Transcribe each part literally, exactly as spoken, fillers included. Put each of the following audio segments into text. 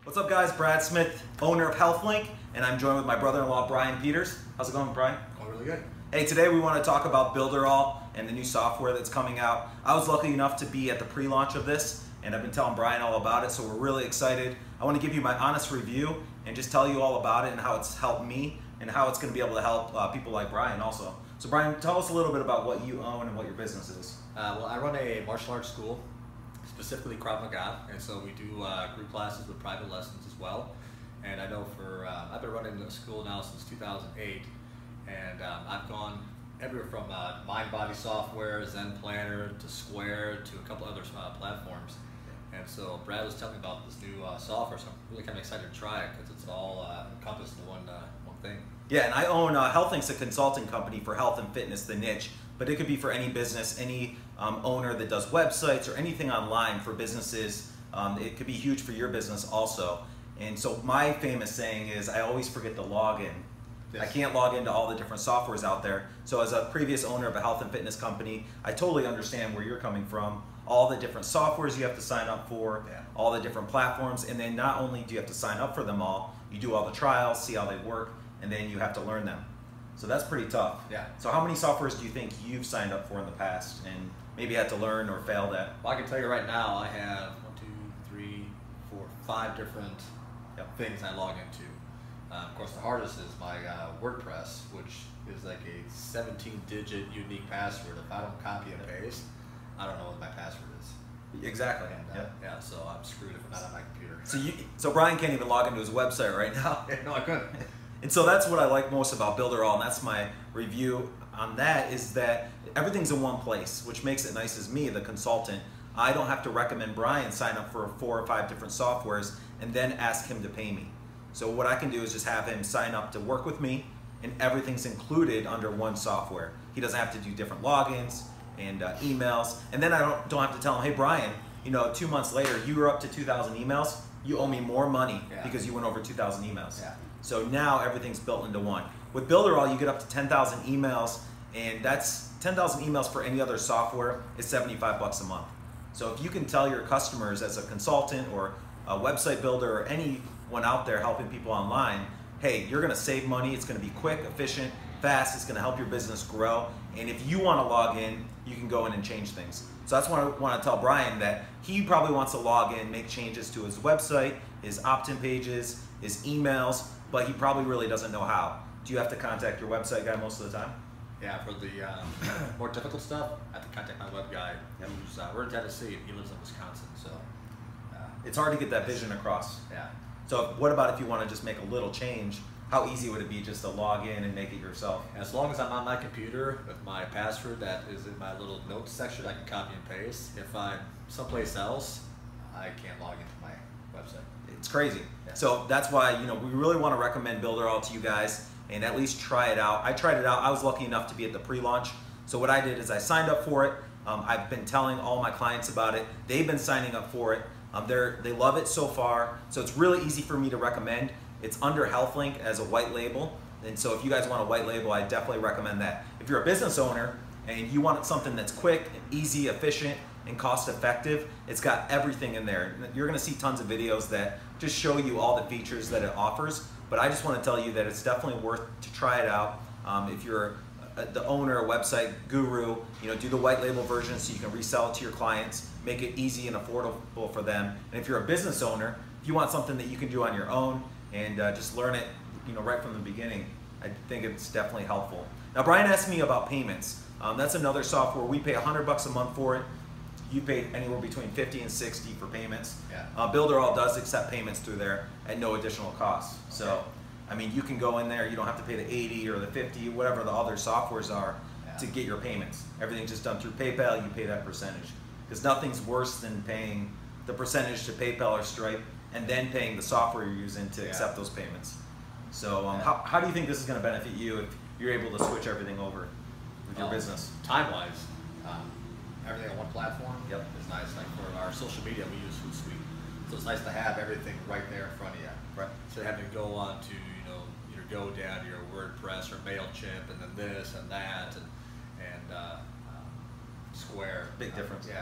What's up, guys? Brad Smith, owner of HealthLink, and I'm joined with my brother-in-law, Brian Peters. How's it going, Brian? Going really good. Hey, today we want to talk about Builderall and the new software that's coming out. I was lucky enough to be at the pre-launch of this, and I've been telling Brian all about it, so we're really excited. I want to give you my honest review and just tell you all about it and how it's helped me and how it's going to be able to help uh, people like Brian also. So Brian, tell us a little bit about what you own and what your business is. Uh, well, I run a martial arts school, specifically Krav Maga, and so we do uh, group classes with private lessons as well. And I know for, uh, I've been running the school now since two thousand eight, and um, I've gone everywhere from uh, mind body software, Zen Planner, to Square, to a couple other uh, platforms. And so Brad was telling me about this new uh, software, so I'm really kind of excited to try it because it's all uh, encompassed in one, uh, one thing. Yeah, and I own uh, HealthLink's a consulting company for health and fitness, the niche, but it could be for any business, any um, owner that does websites or anything online for businesses. Um, it could be huge for your business also. And so my famous saying is I always forget to log in. Yes. I can't log into all the different softwares out there. So as a previous owner of a health and fitness company, I totally understand where you're coming from. All the different softwares you have to sign up for, yeah. all the different platforms, and then not only do you have to sign up for them all, you do all the trials, see how they work, and then you have to learn them. So that's pretty tough. Yeah. So how many softwares do you think you've signed up for in the past and maybe had to learn or failed at? Well, I can tell you right now, I have one, two, three, four, five different yep. things I log into. Uh, of course, the hardest is my uh, WordPress, which is like a seventeen digit unique password. If I don't copy and paste, I don't know what my password is. Exactly. And, uh, yep. Yeah, so I'm screwed if I'm not on my computer. So you, so Brian can't even log into his website right now. No, I couldn't. And so that's what I like most about Builderall, and that's my review on that, is that everything's in one place, which makes it nice as me, the consultant. I don't have to recommend Brian sign up for four or five different softwares and then ask him to pay me. So what I can do is just have him sign up to work with me, and everything's included under one software. He doesn't have to do different logins and uh, emails, and then I don't, don't have to tell him, hey Brian, you know, two months later, you were up to two thousand emails, you owe me more money yeah. because you went over two thousand emails. Yeah. So now everything's built into one. With Builderall, you get up to ten thousand emails, and that's ten thousand emails for any other software is seventy-five bucks a month. So if you can tell your customers as a consultant or a website builder or anyone out there helping people online, hey, you're gonna save money, it's gonna be quick, efficient, fast, it's gonna help your business grow, and if you wanna log in, you can go in and change things. So that's what I wanna tell Brian, that he probably wants to log in, make changes to his website, his opt-in pages, his emails, but he probably really doesn't know how. Do you have to contact your website guy most of the time? Yeah, for the um, more difficult stuff, I have to contact my web guy. Yep. Who's, uh, we're in Tennessee, and he lives in Wisconsin, so. Uh, it's hard to get that vision across. Yeah. So what about if you want to just make a little change? How easy would it be just to log in and make it yourself? As long as I'm on my computer with my password that is in my little notes section, I can copy and paste. If I'm someplace else, I can't log into my website. It's crazy. Yeah. So that's why, you know, we really want to recommend Builderall to you guys and at least try it out. I tried it out. I was lucky enough to be at the pre-launch. So what I did is I signed up for it. Um, I've been telling all my clients about it. They've been signing up for it. Um, they're, they love it so far. So it's really easy for me to recommend. It's under HealthLink as a white label. And so if you guys want a white label, I definitely recommend that. If you're a business owner and you want something that's quick, easy, efficient, and cost effective, it's got everything in there. You're gonna see tons of videos that just show you all the features that it offers, but I just wanna tell you that it's definitely worth to try it out. Um, if you're a, the owner, a website guru, you know, do the white label version so you can resell it to your clients, make it easy and affordable for them. And if you're a business owner, if you want something that you can do on your own and uh, just learn it, you know, right from the beginning, I think it's definitely helpful. Now, Brian asked me about payments. Um, that's another software. We pay a hundred bucks a month for it. You pay anywhere between fifty and sixty for payments. Yeah. Uh, Builderall does accept payments through there at no additional cost. So, okay. I mean, you can go in there. You don't have to pay the eighty or the fifty, whatever the other softwares are, yeah. to get your payments. Everything's just done through PayPal. You pay that percentage because nothing's worse than paying the percentage to PayPal or Stripe and then paying the software you're using to yeah. accept those payments. So, um, yeah. how, how do you think this is going to benefit you if you're able to switch everything over with your um, business? Time-wise. Um, Everything on one platform yep. is nice. Like for our social media, we use Hootsuite, so it's nice to have everything right there in front of you. Right. Instead of having to go on to you know your GoDaddy or WordPress or Mailchimp and then this and that and and uh, um, Square. Big difference. Yeah.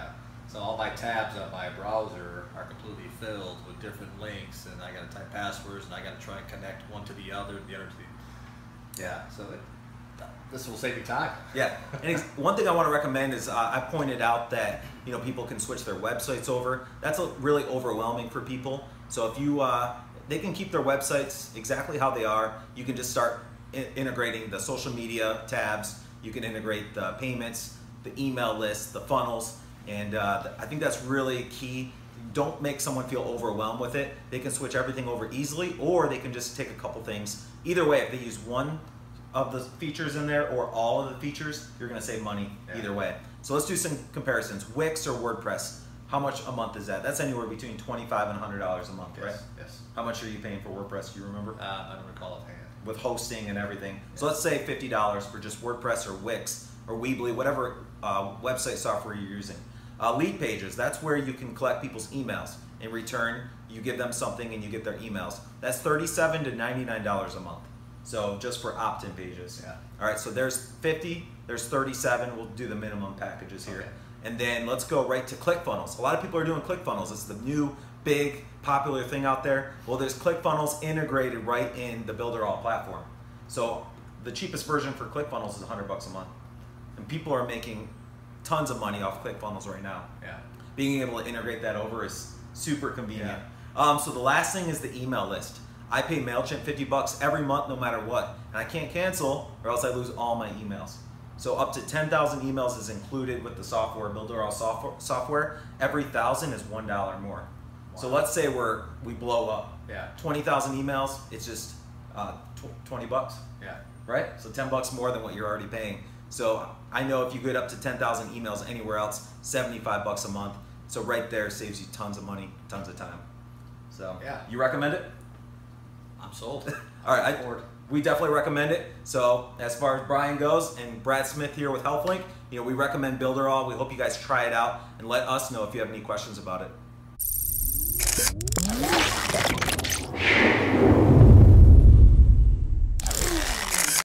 So all my tabs on my browser are completely filled with different links, and I got to type passwords, and I got to try and connect one to the other, the other to the, yeah, so it, this will save me time. Yeah, and one thing I want to recommend is uh, I pointed out that you know people can switch their websites over. That's a, really overwhelming for people. So if you, uh, they can keep their websites exactly how they are. You can just start in integrating the social media tabs. You can integrate the payments, the email lists, the funnels, and uh, I think that's really key. Don't make someone feel overwhelmed with it. They can switch everything over easily, or they can just take a couple things. Either way, if they use one of the features in there or all of the features, you're gonna save money yeah. either way. So let's do some comparisons. Wix or WordPress, how much a month is that? That's anywhere between twenty-five and one hundred dollars a month, yes, right? Yes. How much are you paying for WordPress, do you remember? Uh, I don't recall offhand. With hosting and everything. Yes. So let's say fifty dollars for just WordPress or Wix or Weebly, whatever uh, website software you're using. Uh, Leadpages, that's where you can collect people's emails. In return, you give them something and you get their emails. That's thirty-seven to ninety-nine dollars a month. So just for opt-in pages. Yeah. All right, so there's fifty, there's thirty-seven, we'll do the minimum packages here. Okay. And then let's go right to ClickFunnels. A lot of people are doing ClickFunnels. It's the new, big, popular thing out there. Well, there's ClickFunnels integrated right in the Builderall platform. So the cheapest version for ClickFunnels is one hundred bucks a month. And people are making tons of money off ClickFunnels right now. Yeah. Being able to integrate that over is super convenient. Yeah. Um, so the last thing is the email list. I pay Mailchimp fifty bucks every month no matter what. And I can't cancel or else I lose all my emails. So up to ten thousand emails is included with the software, Builderall software. software. Every thousand is one dollar more. Wow. So let's say we're, we blow up. Yeah. twenty thousand emails, it's just uh, twenty bucks. Yeah. Right? So ten bucks more than what you're already paying. So I know if you get up to ten thousand emails anywhere else, seventy-five bucks a month. So right there saves you tons of money, tons of time. So yeah. You recommend it? I'm sold. All right, I, we definitely recommend it. So as far as Brian goes and Brad Smith here with HealthLink, you know, we recommend Builderall. We hope you guys try it out and let us know if you have any questions about it.